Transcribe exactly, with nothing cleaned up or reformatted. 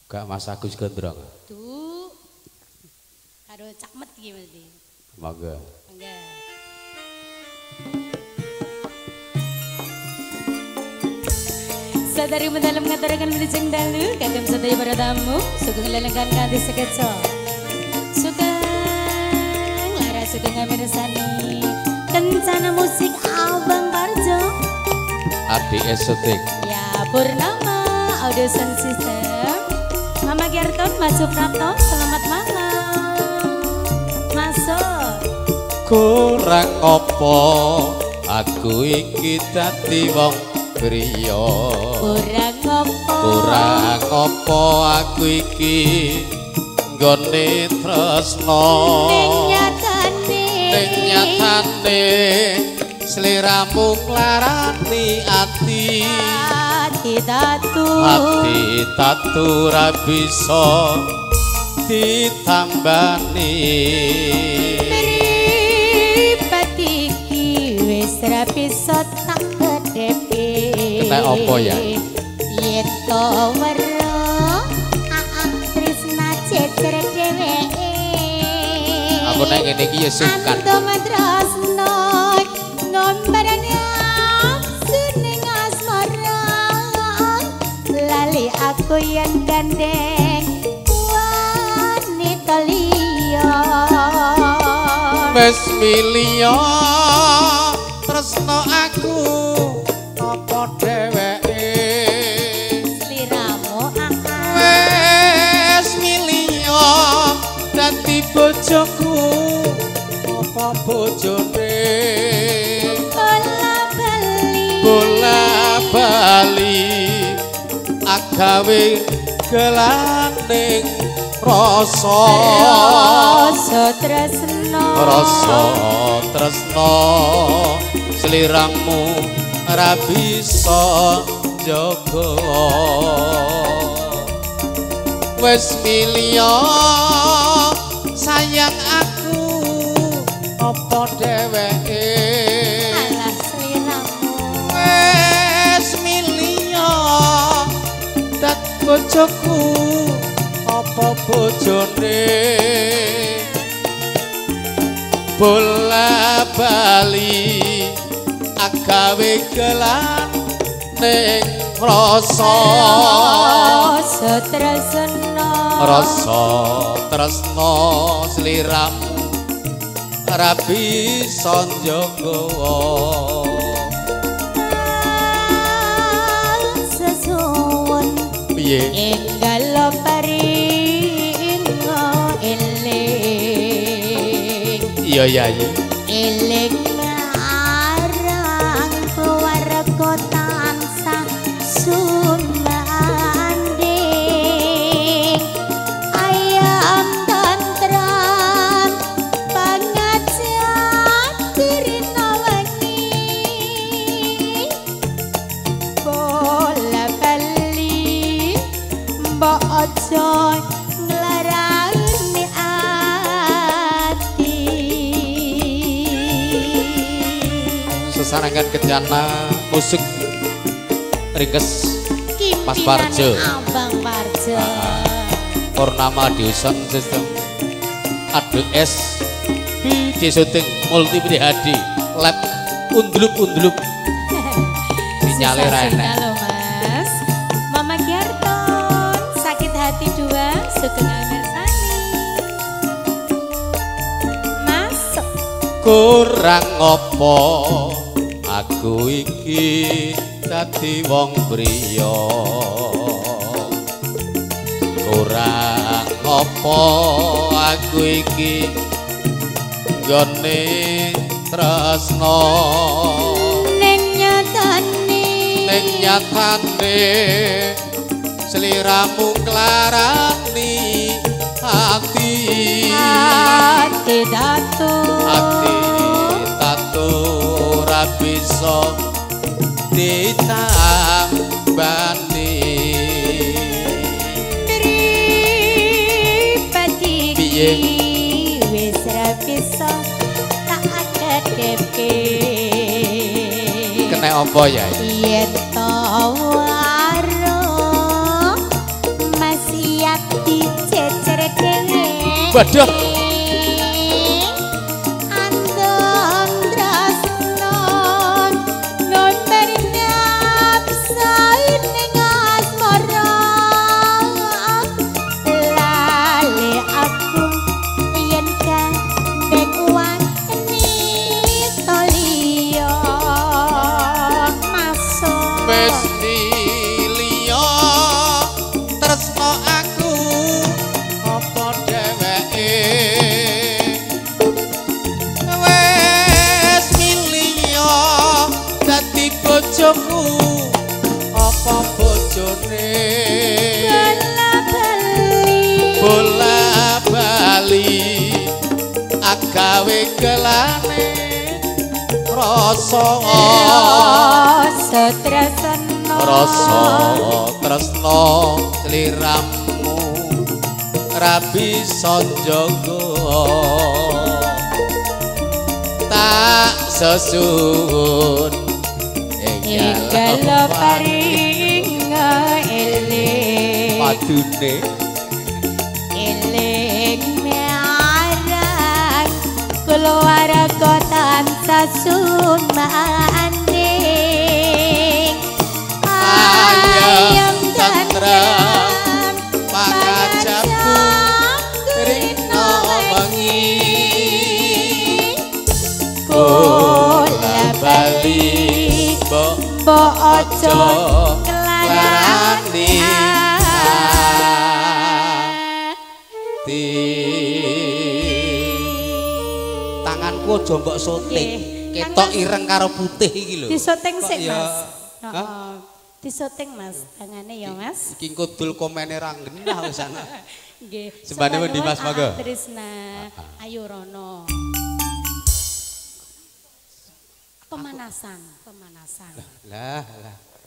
Kak Mas Agus Gondrong. Tuh. Karo Cak Met iki mesti. Monggo. Monggo. Sadari mendalam ngaturaken wilujeng dalu kagem sedaya para tamu sugeng lelenggan kanthi sekeca. Sugeng lara sugeng ngamirsani kencana musik Abang Parjo. Adi Esotik. Ya Purnama Audio Sound System. Mama Gerton, Mas Suprapto, selamat malam. Masuk. Kurang opo aku iki dadi wong priya. Kurang opo Kurang opo aku iki nggone tresno. ning nyatane Ning nyatane sliramu nglarani ati. ati tatu Ati tatu ra bisa ditambani. mripat iki wis ra bisa tak kedepi. Ketek apa ya? Yen to weruh aak tresna cecer dheweke. Aku nek ngene iki ya sukan. Anto madrasno ngombarane suning asmara. Lali aku yang gandeng wanita liya. Wes milya tresno aku apa dheweke. Sliramu akak Wes milya dadi bojoku apa bojone. bola bali Bola bali agawe gelaning rasa. rasa tresno Rasa tresno sliramu ra bisa jaga. Wes milya sayang aku apa dheweke. alah sliramu Wes milya dat bojoku apa bojone. Bola bali agawe gelan ning rasa. rasa tresno Rasa tresno sliramu ra bisa njaga. sesuwun Piye? enggal paringo eling Iya Yayi. eling marang keluarga tansah sumanding ayam tantram pangajat dirina wengi bola bali mbok aja nglarani ati. Sesarengan kencana musik ringkes Mas Parjo. Abang Parjo. Purnama Audio Sound System A D S Video Shooting Multimedia H D Lab undlup-undlup sinyale ra enek. Halo Mas. Mama Gerton, sakit hati dua, sugeng mirsani. Masuk. Kurang apa aku iki dadi wong priya. Kurang apa aku iki nggone tresno. Ning nyatane Ning nyatane sliramu nglarani ati. ati datu Ati tatu ra bisa ditambani. pripati Piye? wis ra bisa tak kedepi. Kena apa ya? Yen to waro masih Waduh. Bojoku apa bojone bola bali bola bali agawe gelane rasa rasa tresno rasa tresno sliramu ra bisa njaga tak sesuwun Kalau paring eling padune eling marang keluarga tansah sumanding ayam tentrem pangajapku rino wengi bola bali Mbok ojo kelarani ati tanganku aja mbok soting ketok ireng karo putih iki lho disoting sik Mas heeh disoting Mas tangane ya Mas iki kudul komene ra genah wis ana nggih sembane pundi Mas monggo Trisna Ayu Rono pemanasan pemanasan lah lah